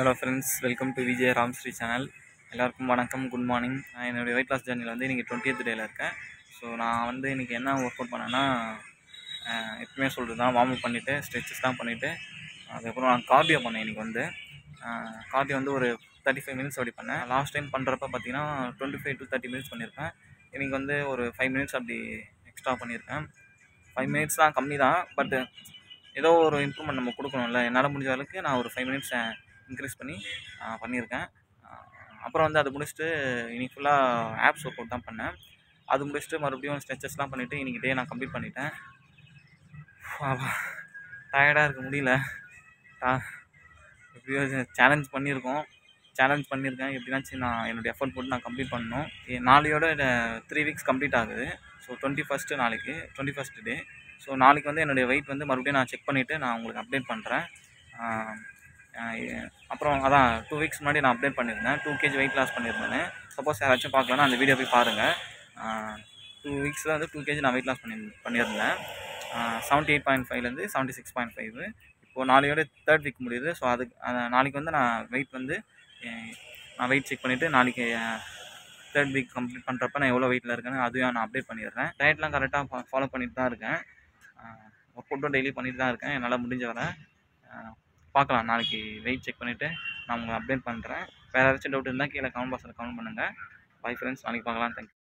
Hello friends, welcome to Vijay Ramsri channel. எல்லாருக்கும் வணக்கம், good morning. நான் என்னுடைய வெயிட் லாஸ் ஜர்னியில் வந்து இன்றைக்கி 20th டேயில் இருக்கேன். ஸோ நான் வந்து இன்றைக்கி என்ன ஒர்க் அவுட் பண்ணேன்னா, எப்பவுமே சொல்கிறது தான், வார்ம் அப் பண்ணிவிட்டு ஸ்ட்ரெச்சஸ் தான் பண்ணிவிட்டு அதுக்கப்புறம் நான் கார்டியோ பண்ணேன். இன்றைக்கி வந்து கார்டியோ வந்து ஒரு 35 மினிட்ஸ் அப்படி பண்ணேன். லாஸ்ட் டைம் பண்ணுறப்ப பார்த்தீங்கன்னா 25 to 30 மினிட்ஸ் பண்ணியிருப்பேன். இன்றைக்கி வந்து ஒரு 5 மினிட்ஸ் அப்படி எக்ஸ்ட்ரா பண்ணியிருக்கேன். 5 மினிட்ஸ் தான், கம்மி தான். பட் ஏதோ ஒரு இம்ப்ரூவ்மெண்ட் நம்ம கொடுக்கணும்ல. என்னால் முடிஞ்ச அளவுக்கு நான் ஒரு 5 மினிட்ஸ் இன்க்ரீஸ் பண்ணி பண்ணியிருக்கேன். அப்புறம் வந்து அது முடிச்சுட்டு இன்றைக்கி ஃபுல்லாக ஆப்ஸ் ஒர்க் அவுட் தான் பண்ணேன். அது முடிச்சுட்டு மறுபடியும் ஸ்ட்ரெச்சஸ்லாம் பண்ணிவிட்டு இன்றைக்கி டே நான் கம்ப்ளீட் பண்ணிட்டேன். டயர்டாக இருக்க முடியல. எப்படியோ சேலஞ்ச் பண்ணியிருக்கேன். எப்படின்னாச்சும் நான் என்னுடைய எஃபர்ட் போட்டு நான் கம்ப்ளீட் பண்ணணும். நாளையோட 3 வீக்ஸ் கம்ப்ளீட் ஆகுது. ஸோ 21st நாளைக்கு 21st டே. ஸோ நாளைக்கு வந்து என்னுடைய வெயிட் வந்து மறுபடியும் நான் செக் பண்ணிவிட்டு நான் உங்களுக்கு அப்டேட் பண்ணுறேன். அப்புறம் அதான் 2 வீக்ஸ் முன்னாடி நான் அப்டேட் பண்ணியிருந்தேன். 2 kg வெயிட் லாஸ் பண்ணியிருந்தேன்னு. சப்போஸ் யாராச்சும் பார்க்கலன்னா அந்த வீடியோ போய் பாருங்கள். 2 வீக்ஸில் வந்து 2 kg நான் வெயிட் லாஸ் பண்ணியிருந்தேன். 78.5லேருந்து 76.5. இப்போது நாளையோட 3rd வீக் முடியுது. ஸோ நாளைக்கு வந்து நான் வெயிட் செக் பண்ணிவிட்டு நாளைக்கு 3rd வீக் கம்ப்ளீட் பண்ணுறப்ப நான் எவ்வளோ வெயிட்டில் இருக்கேன்னு அதையும் நான் அப்டேட் பண்ணிடுறேன். டயட்லாம் கரெக்டாக ஃபாலோ பண்ணிட்டு தான் இருக்கேன். ஒர்க் அவுட்டும் டெய்லி பண்ணிட்டு தான் இருக்கேன். என்னால் முடிஞ்ச வரை பார்க்கலாம். நாளைக்கு வெயிட் செக் பண்ணிவிட்டு நான் உங்களுக்கு அப்டேட் பண்ணுறேன். வேறு ஏதாச்சும் டவுட் இருந்தால் கீழே கமெண்ட் பாக்ஸில் கமெண்ட் பண்ணுங்கள். பை ஃப்ரெண்ட்ஸ், நாளைக்கு பார்க்கலாம். தேங்க்யூ.